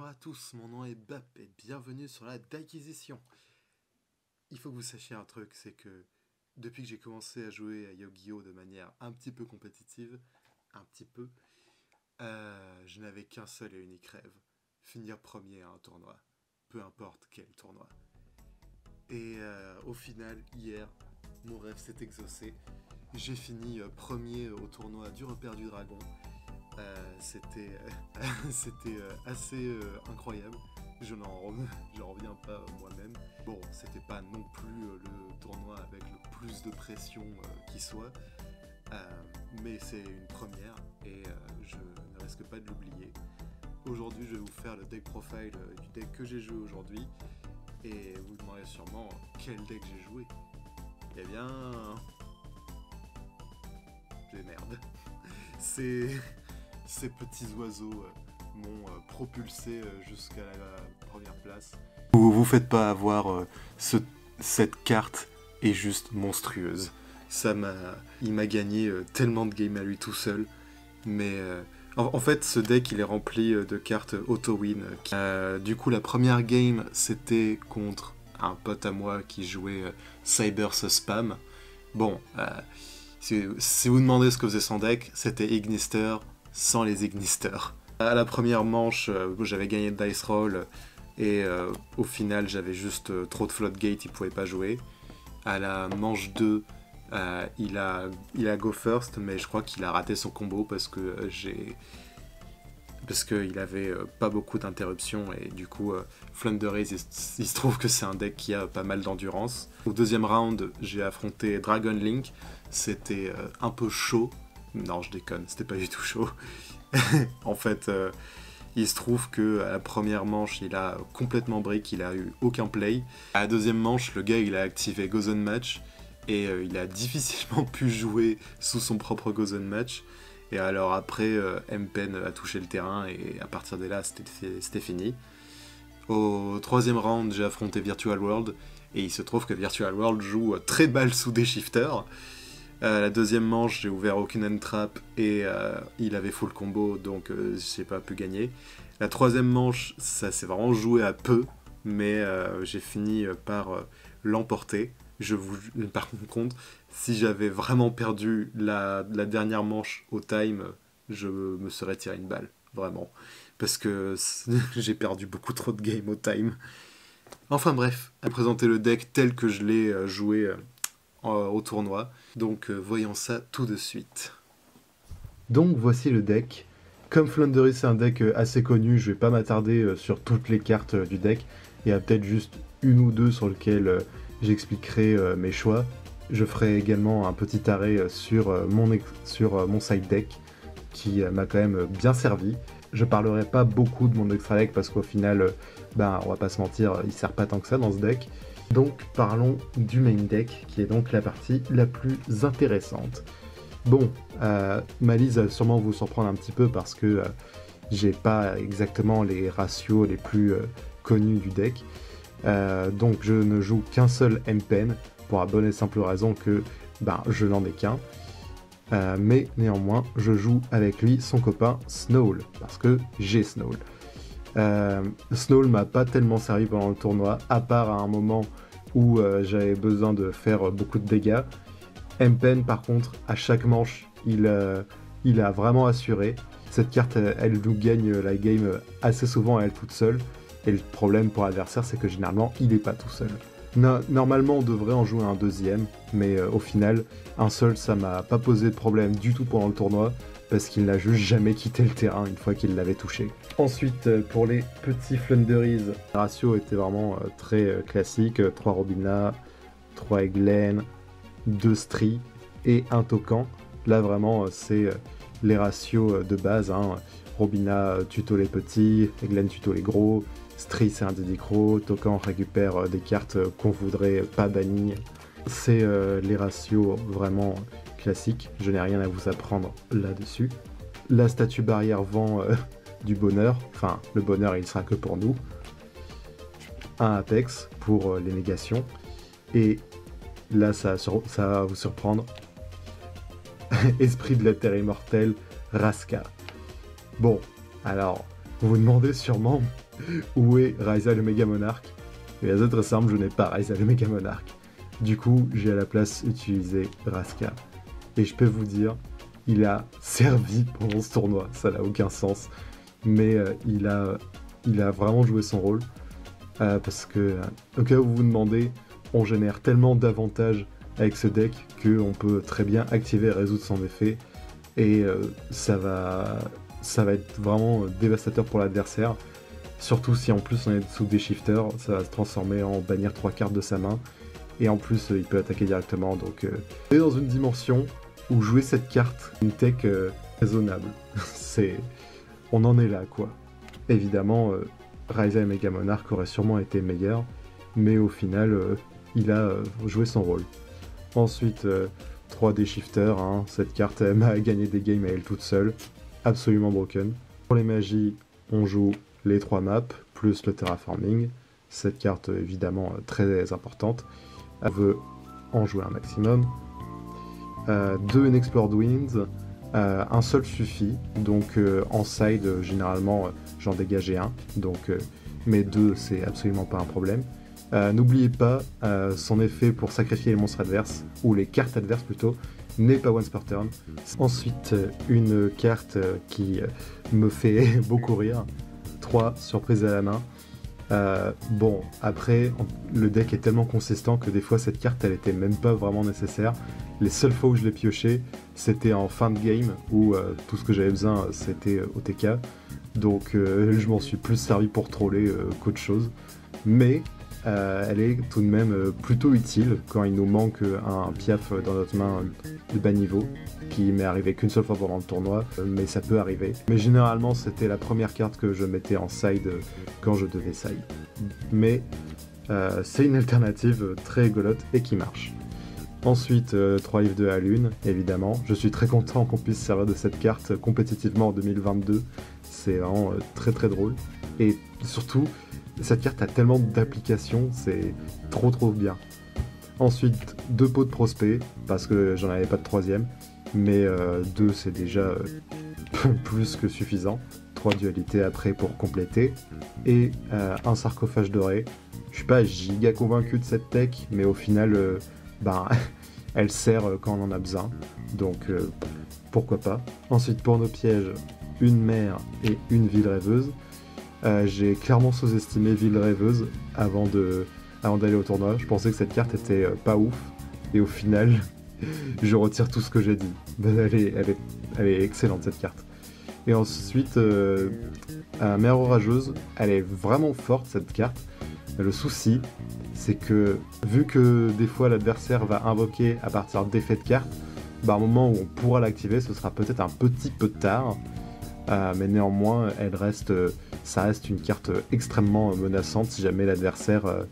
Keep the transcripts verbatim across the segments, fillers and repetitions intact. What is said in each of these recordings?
à tous, mon nom est Bap et bienvenue sur la Daikizistion. Il faut que vous sachiez un truc, c'est que depuis que j'ai commencé à jouer à Yu-Gi-Oh de manière un petit peu compétitive, un petit peu, euh, je n'avais qu'un seul et unique rêve, finir premier à un tournoi, peu importe quel tournoi. Et euh, au final, hier, mon rêve s'est exaucé. J'ai fini euh, premier au tournoi du repère du dragon. Euh, c'était euh, c'était euh, assez euh, incroyable. Je n'en j'en reviens pas euh, moi-même. Bon, c'était pas non plus euh, le tournoi avec le plus de pression euh, qui soit, euh, mais c'est une première et euh, je ne risque pas de l'oublier. Aujourd'hui, je vais vous faire le deck profile euh, du deck que j'ai joué aujourd'hui et vous vous demanderez sûrement quel deck j'ai joué. Eh bien, des merdes. C'est Ces petits oiseaux euh, m'ont euh, propulsé euh, jusqu'à la, la première place. Vous vous faites pas avoir, euh, ce, cette carte est juste monstrueuse. Ça m'a, il m'a gagné euh, tellement de games à lui tout seul. Mais euh, en, en fait, ce deck il est rempli euh, de cartes auto-win. Euh, du coup, la première game c'était contre un pote à moi qui jouait euh, Cyber Spam. Bon, euh, si, si vous demandez ce que faisait son deck, c'était Ignister sans les Ignisters. À la première manche, euh, j'avais gagné de Dice Roll et euh, au final, j'avais juste euh, trop de Floodgate, il pouvait pas jouer. À la manche deux, euh, il, a, il a Go First, mais je crois qu'il a raté son combo parce que euh, j'ai... parce qu'il avait euh, pas beaucoup d'interruptions et du coup, euh, Flunderies, il, il se trouve que c'est un deck qui a pas mal d'endurance. Au deuxième round, j'ai affronté Dragon Link, c'était euh, un peu chaud. Non, je déconne, c'était pas du tout chaud. En fait, euh, il se trouve que à la première manche, il a complètement break, il a eu aucun play. À la deuxième manche, le gars, il a activé Gozen Match et euh, il a difficilement pu jouer sous son propre Gozen Match. Et alors après, euh, M-Pen a touché le terrain et à partir de là, c'était, c'était fini. Au troisième round, j'ai affronté Virtual World et il se trouve que Virtual World joue très mal sous des shifters. Euh, la deuxième manche, j'ai ouvert aucune entrap et euh, il avait full combo, donc euh, j'ai pas pu gagner. La troisième manche, ça s'est vraiment joué à peu, mais euh, j'ai fini par euh, l'emporter. Je vous, par contre, si j'avais vraiment perdu la, la dernière manche au time, je me serais tiré une balle, vraiment. Parce que j'ai perdu beaucoup trop de games au time. Enfin bref, à présenter le deck tel que je l'ai euh, joué euh, au tournoi. Donc euh, voyons ça tout de suite. Donc voici le deck. Comme Flundery c'est un deck euh, assez connu, je vais pas m'attarder euh, sur toutes les cartes euh, du deck. Il y a peut-être juste une ou deux sur lesquelles euh, j'expliquerai euh, mes choix. Je ferai également un petit arrêt euh, sur, euh, mon, ex- sur euh, mon side deck qui euh, m'a quand même bien servi. Je parlerai pas beaucoup de mon extra deck parce qu'au final, euh, ben, on va pas se mentir, il sert pas tant que ça dans ce deck. Donc parlons du main deck, qui est donc la partie la plus intéressante. Bon, euh, ma liste va sûrement vous surprendre un petit peu parce que euh, j'ai pas exactement les ratios les plus euh, connus du deck. Euh, donc je ne joue qu'un seul M-Pen, pour la bonne et simple raison que ben, je n'en ai qu'un. Euh, mais néanmoins, je joue avec lui son copain Snowl, parce que j'ai Snowl. Euh, Snowl m'a pas tellement servi pendant le tournoi, à part à un moment où euh, j'avais besoin de faire euh, beaucoup de dégâts. M-Pen par contre, à chaque manche, il, euh, il a vraiment assuré. Cette carte, elle, elle nous gagne la game assez souvent à elle toute seule. Et le problème pour l'adversaire, c'est que généralement, il n'est pas tout seul. No- normalement, on devrait en jouer un deuxième, mais euh, au final, un seul, ça m'a pas posé de problème du tout pendant le tournoi, parce qu'il n'a juste jamais quitté le terrain une fois qu'il l'avait touché. Ensuite, pour les petits Flunderies, le ratio était vraiment euh, très euh, classique. trois Robina, trois Eglen, deux Stri et un Tokan. Là, vraiment, euh, c'est euh, les ratios euh, de base. Hein. Robina euh, tuto les petits, Eglen tuto les gros, Stri c'est un Dédicro, Tokan récupère euh, des cartes euh, qu'on voudrait pas bannies. C'est euh, les ratios vraiment classique, je n'ai rien à vous apprendre là-dessus. La statue barrière vend euh, du bonheur, enfin le bonheur il sera que pour nous. Un Apex pour euh, les négations. Et là ça, sur... ça va vous surprendre. Esprit de la terre immortelle, Raska. Bon, alors Vous vous demandez sûrement où est Ryza le Méga Monarque. Et bien c'est très simple, je n'ai pas Ryza le Méga Monarque. Du coup, j'ai à la place utilisé Raska. Et je peux vous dire, il a servi pendant ce tournoi, ça n'a aucun sens. Mais euh, il, a, il a vraiment joué son rôle. Euh, parce que, euh, au cas où vous vous demandez, on génère tellement d'avantages avec ce deck qu'on peut très bien activer et résoudre son effet. Et euh, ça, va, ça va être vraiment dévastateur pour l'adversaire. Surtout si en plus on est sous des shifters, ça va se transformer en bannir trois cartes de sa main. Et en plus, euh, il peut attaquer directement. Donc, euh, on est dans une dimension où jouer cette carte, une tech euh, raisonnable. C'est... On en est là, quoi. Évidemment, euh, Ryza et Mega Monarch aurait sûrement été meilleur, mais au final, euh, il a euh, joué son rôle. Ensuite, euh, trois D Shifter, hein, cette carte elle m'a gagné des games à elle toute seule, absolument broken. Pour les magies, on joue les trois maps, plus le terraforming. Cette carte, évidemment, très importante. Elle veut en jouer un maximum. Euh, deux Unexplored Winds, euh, un seul suffit, donc euh, en side, euh, généralement, euh, j'en dégageais un, donc, euh, mais deux, c'est absolument pas un problème. Euh, N'oubliez pas, euh, son effet pour sacrifier les monstres adverses, ou les cartes adverses plutôt, n'est pas once per turn. Ensuite, une carte qui me fait beaucoup rire, trois surprises à la main. Euh, bon, après, le deck est tellement consistant que des fois cette carte elle était même pas vraiment nécessaire. Les seules fois où je l'ai pioché, c'était en fin de game où euh, tout ce que j'avais besoin c'était euh, O T K. Donc euh, je m'en suis plus servi pour troller euh, qu'autre chose. Mais euh, elle est tout de même euh, plutôt utile quand il nous manque un piaf dans notre main de bas niveau, qui m'est arrivé qu'une seule fois pendant le tournoi, mais ça peut arriver. Mais généralement c'était la première carte que je mettais en side quand je devais side. Mais euh, c'est une alternative très rigolote et qui marche. Ensuite, euh, trois livres de la lune, évidemment. Je suis très content qu'on puisse servir de cette carte compétitivement en deux mille vingt-deux. C'est vraiment euh, très très drôle. Et surtout, cette carte a tellement d'applications, c'est trop trop bien. Ensuite, deux pots de prospect, parce que j'en avais pas de troisième. Mais euh, deux c'est déjà euh, plus que suffisant. Trois dualités après pour compléter. Et euh, un sarcophage doré. Je suis pas giga convaincu de cette tech, mais au final, euh, ben, elle sert quand on en a besoin. Donc euh, pourquoi pas. Ensuite pour nos pièges, une mer et une ville rêveuse. Euh, J'ai clairement sous-estimé ville rêveuse avant de, avant d'aller au tournoi. Je pensais que cette carte était euh, pas ouf. Et au final... je retire tout ce que j'ai dit. Elle est, elle, est, elle est excellente cette carte. Et ensuite, euh, euh, mer orageuse, elle est vraiment forte cette carte. Le souci, c'est que vu que des fois l'adversaire va invoquer à partir d'effets de carte, bah, à un moment où on pourra l'activer, ce sera peut-être un petit peu tard. Euh, mais néanmoins, elle reste, ça reste une carte extrêmement menaçante si jamais l'adversaire euh,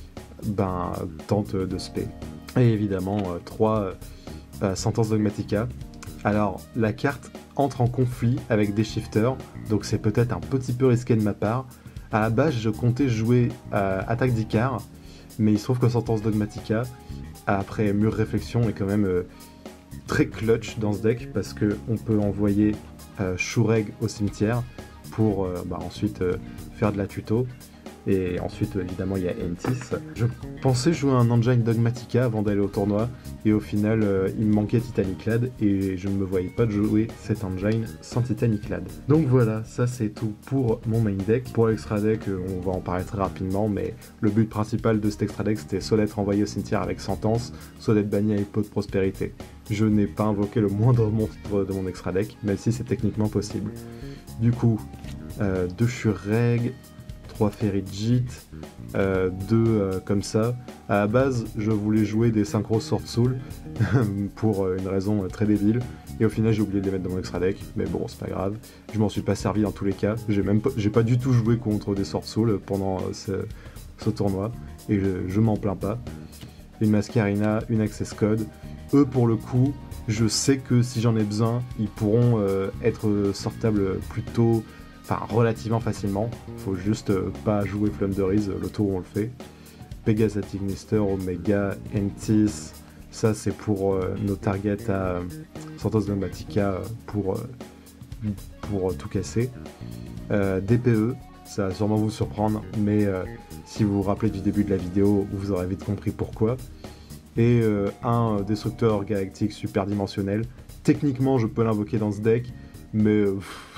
ben, tente de spé. Et évidemment, euh, trois euh, Sentence Dogmatica. Alors, la carte entre en conflit avec des shifters, donc c'est peut-être un petit peu risqué de ma part. À la base, je comptais jouer euh, Attaque d'Icar, mais il se trouve que Sentence Dogmatica, après mûre réflexion, est quand même euh, très clutch dans ce deck, parce qu'on peut envoyer euh, Shureg au cimetière pour euh, bah, ensuite euh, faire de la tuto. Et ensuite, évidemment, il y a Entis. Je pensais jouer un Engine Dogmatica avant d'aller au tournoi, et au final, euh, il me manquait Titaniclad, et je ne me voyais pas de jouer cet engine sans Titaniclad. Donc voilà, ça c'est tout pour mon main deck. Pour l'extra deck, on va en parler très rapidement, mais le but principal de cet extra deck, c'était soit d'être envoyé au cimetière avec Sentence, soit d'être banni avec Pot de Prospérité. Je n'ai pas invoqué le moindre monstre de mon extra deck, même si c'est techniquement possible. Du coup, euh, deux Shureg, trois Ferijit, euh, deux euh, comme ça. À la base, je voulais jouer des synchro Sword Soul pour euh, une raison euh, très débile. Et au final, j'ai oublié de les mettre dans mon extra deck. Mais bon, c'est pas grave. Je m'en suis pas servi dans tous les cas. J'ai même pas, j'ai pas du tout joué contre des Sword Soul pendant euh, ce, ce tournoi. Et je, je m'en plains pas. Une Mascarina, une Access Code. Eux, pour le coup, je sais que si j'en ai besoin, ils pourront euh, être sortables plutôt... Enfin, relativement facilement. Faut juste euh, pas jouer Flumderies le tour où on le fait. Pegasus Ignister, Omega, Entis. Ça, c'est pour euh, nos targets à euh, Sentence Dogmatica pour, euh, pour euh, tout casser. Euh, D P E, ça va sûrement vous surprendre, mais euh, si vous vous rappelez du début de la vidéo, vous aurez vite compris pourquoi. Et euh, un destructeur galactique superdimensionnel. Techniquement, je peux l'invoquer dans ce deck, mais euh,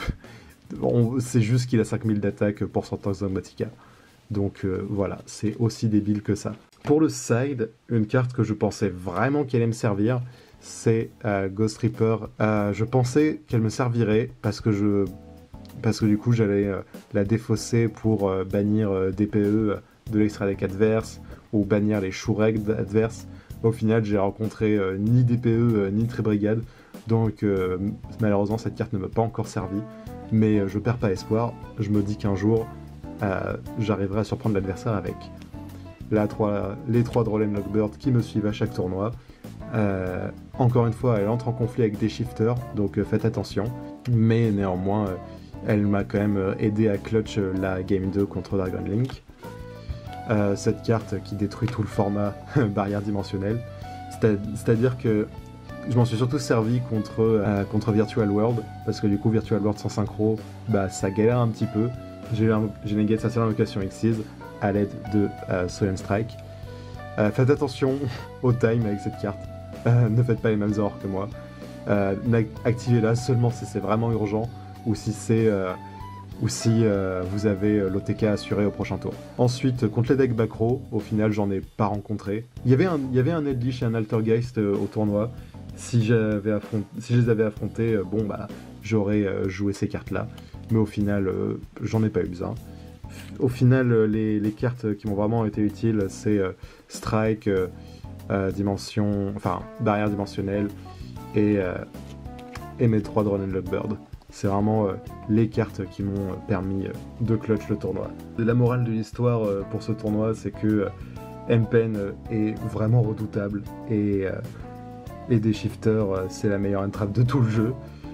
c'est juste qu'il a cinq mille d'attaque pour Santos Zombatica. Donc euh, voilà, c'est aussi débile que ça. Pour le side, une carte que je pensais vraiment qu'elle allait me servir, c'est euh, Ghost Reaper. Euh, je pensais qu'elle me servirait parce que je, parce que du coup j'allais euh, la défausser pour euh, bannir euh, D P E de l'extra deck adverse ou bannir les Shureg adverses. Au final, j'ai rencontré euh, ni D P E euh, ni Tribrigade, donc euh, malheureusement cette carte ne m'a pas encore servi. Mais euh, je perds pas espoir. Je me dis qu'un jour euh, j'arriverai à surprendre l'adversaire avec. Là, trois, les trois Drolen Lockbird qui me suivent à chaque tournoi. Euh, encore une fois, elle entre en conflit avec des shifters, donc euh, faites attention. Mais néanmoins, euh, elle m'a quand même euh, aidé à clutch euh, la Game deux contre Dragon Link. Euh, cette carte qui détruit tout le format barrière dimensionnelle. C'est-à-dire que je m'en suis surtout servi contre, euh, contre Virtual World, parce que du coup, Virtual World sans synchro, bah, ça galère un petit peu. J'ai négate sa seule invocation Xyz à l'aide de euh, Solemn Strike. Euh, faites attention au time avec cette carte. Euh, ne faites pas les mêmes erreurs que moi. Euh, Activez-la seulement si c'est vraiment urgent ou si c'est euh, ou si euh, vous avez l'O T K assuré au prochain tour. Ensuite, contre les decks back row, au final, j'en ai pas rencontré. Il y avait un, il y avait un Eldritch et un Altergeist euh, au tournoi. Si, j'avais affront... si je les avais affrontés, euh, bon bah j'aurais euh, joué ces cartes-là. Mais au final, euh, j'en ai pas eu besoin. Au final, euh, les, les cartes qui m'ont vraiment été utiles, c'est euh, Strike, euh, euh, dimension, enfin barrière dimensionnelle et, euh, et mes trois Dronen Lockbird. C'est vraiment euh, les cartes qui m'ont euh, permis euh, de clutch le tournoi. La morale de l'histoire euh, pour ce tournoi, c'est que euh, M-Pen euh, est vraiment redoutable et, euh, et des shifters, euh, c'est la meilleure entrave de tout le jeu.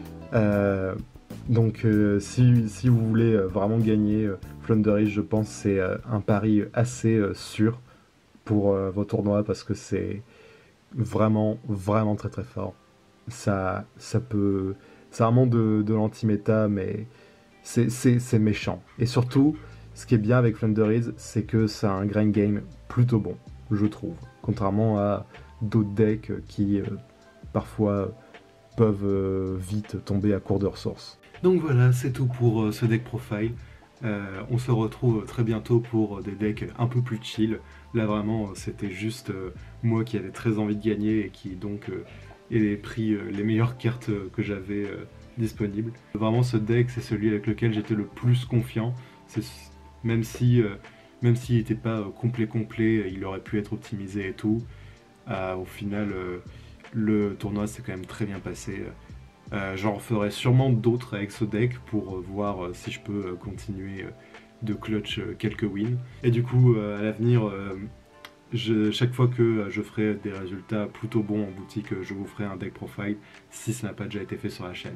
Euh, donc euh, si, si vous voulez euh, vraiment gagner euh, Floowandereeze, je pense que c'est euh, un pari assez euh, sûr pour euh, vos tournois parce que c'est vraiment, vraiment très très fort. Ça, ça peut... C'est vraiment de, de l'anti-méta, mais c'est méchant. Et surtout, ce qui est bien avec Floowandereeze, c'est que c'est un grind game plutôt bon, je trouve. Contrairement à d'autres decks qui, euh, parfois, peuvent euh, vite tomber à court de ressources. Donc voilà, c'est tout pour euh, ce deck profile. Euh, on se retrouve très bientôt pour des decks un peu plus chill. Là vraiment, c'était juste euh, moi qui avais très envie de gagner et qui donc... Euh, et pris euh, les meilleures cartes euh, que j'avais euh, disponibles. Vraiment ce deck c'est celui avec lequel j'étais le plus confiant, même si euh, même s'il n'était pas euh, complet complet, il aurait pu être optimisé et tout. Euh, au final euh, le tournoi s'est quand même très bien passé. Euh, J'en referai sûrement d'autres avec ce deck pour euh, voir euh, si je peux euh, continuer euh, de clutch euh, quelques wins. Et du coup euh, à l'avenir, euh, Je, chaque fois que je ferai des résultats plutôt bons en boutique, je vous ferai un deck profile si ça n'a pas déjà été fait sur la chaîne.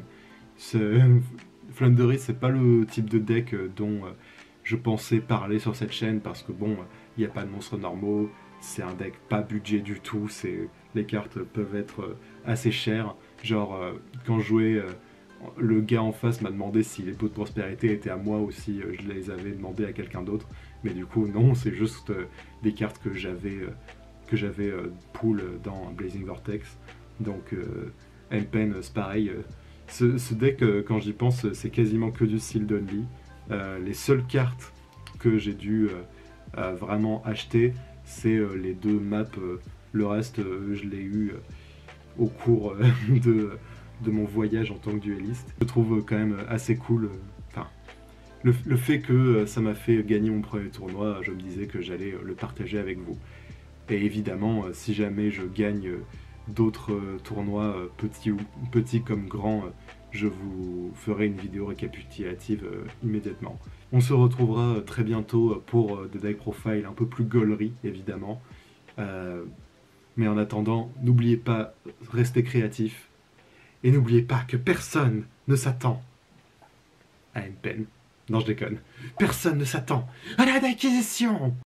Floowandereeze, c'est pas le type de deck dont je pensais parler sur cette chaîne parce que bon, il n'y a pas de monstres normaux, c'est un deck pas budget du tout, les cartes peuvent être assez chères. Genre, quand je jouais, le gars en face m'a demandé si les pots de prospérité étaient à moi ou si je les avais demandé à quelqu'un d'autre. Mais du coup, non, c'est juste euh, des cartes que j'avais euh, que j'avais euh, pool dans Blazing Vortex. Donc, euh, M-Pen, c'est pareil. Euh, ce, ce deck, euh, quand j'y pense, c'est quasiment que du Sealed Only. Euh, les seules cartes que j'ai dû euh, euh, vraiment acheter, c'est euh, les deux maps. Euh, le reste, euh, je l'ai eu euh, au cours euh, de, de mon voyage en tant que dueliste. Je trouve quand même assez cool. Enfin, Le, le fait que ça m'a fait gagner mon premier tournoi, je me disais que j'allais le partager avec vous. Et évidemment, si jamais je gagne d'autres tournois, petits, ou, petits comme grands, je vous ferai une vidéo récapitulative immédiatement. On se retrouvera très bientôt pour des deck profile un peu plus gaulerie, évidemment. Euh, mais en attendant, n'oubliez pas, restez créatifs. Et n'oubliez pas que personne ne s'attend à M-Pen. Non, je déconne. Personne ne s'attend à la d'acquisition.